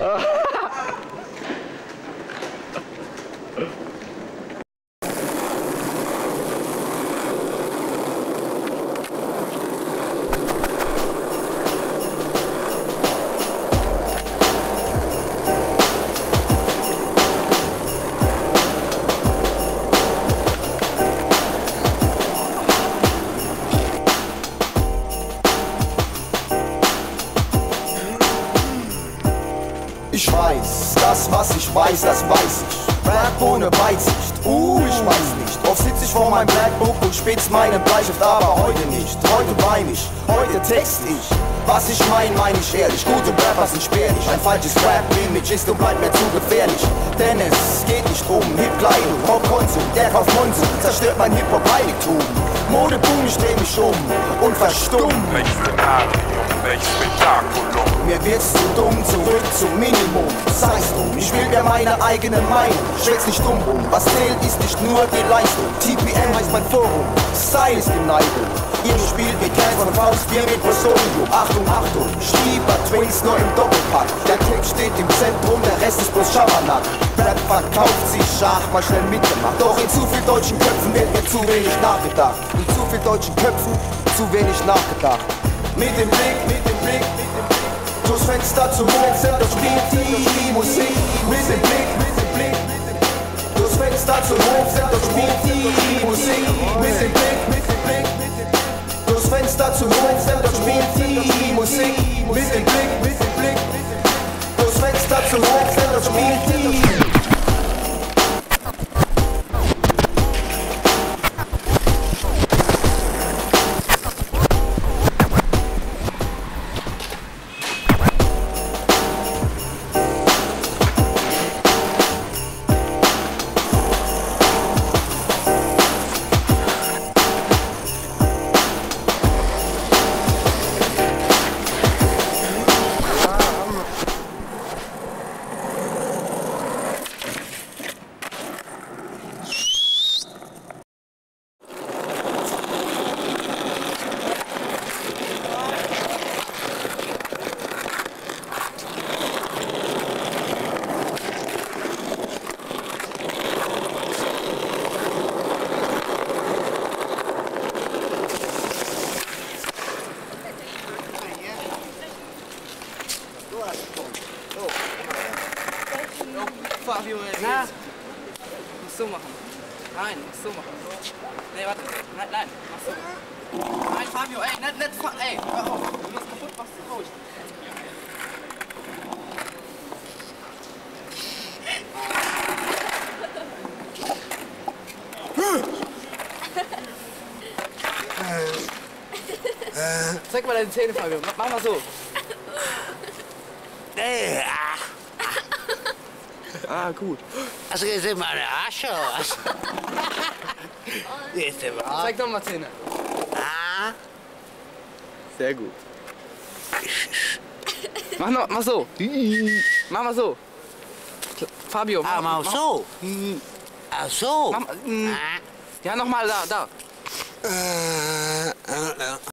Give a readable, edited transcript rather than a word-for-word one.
Ich weiß, das was ich weiß, das weiß ich. Rap ohne Weitsicht, ich weiß nicht. Oft sitz ich vor meinem Blackbook und spitz meinen Bleistift, aber heute nicht. Heute wein ich, heute text ich. Was ich mein ich ehrlich. Gute Rapper sind spärlich. Ein falsches Rap-Image ist und bleibt mir zu gefährlich. Denn es geht nicht um Hip-Kleidung, Pop-Konsum. Der Kauf Konsum zerstört mein Hip-Hop-Heiligtum. Modeboom, ich dreh mich um und verstumm. Welches Szenario, welches Spektakulum. Mir wird's zu dumm, zurück zum Minimum. Sei's drum, ich will mir meine eigene Meinung. Schwätz nicht dumm um, was zählt ist nicht nur die Leistung. TPM heißt mein Forum, Style ist die Neigung. Ihr spielt mit Cans von Faust, wir mit Prosolium. Achtung, Achtung, Stieber Twins nur im Doppelpack. Der Text steht im Zentrum, der Rest ist bloß Schabernack. Rap verkauft sich, ach, mal schnell mitgemacht. Doch in zu viel deutschen Köpfen wird mir zu wenig nachgedacht. In zu viel deutschen Köpfen zu wenig nachgedacht. Mit dem Blick, durchs Fenster zum Hof, da spielt die Musik. Mit dem Blick, durchs Fenster zum Hof, da spielt die Musik. Mit dem Blick, durchs Fenster zum Hof, da spielt die Musik. Mit dem Blick, durchs Fenster zum Hof, da spielt die. Fabio, na? Musst so machen. Nein, musst so machen. Nee, warte. Nein, mach so. Nein, Fabio, ey, nicht, ey, hör auf. Wenn du das kaputt machst, dann hau ich. Zeig mal deine Zähne, Fabio. Mach mal so. Ah, gut. Also jetzt sind meine Arsch aus. Zeig doch mal Zähne. Ah. Sehr gut. Mach so. Mach mal so. Fabio, Mach so. Ach so. Ja, nochmal da.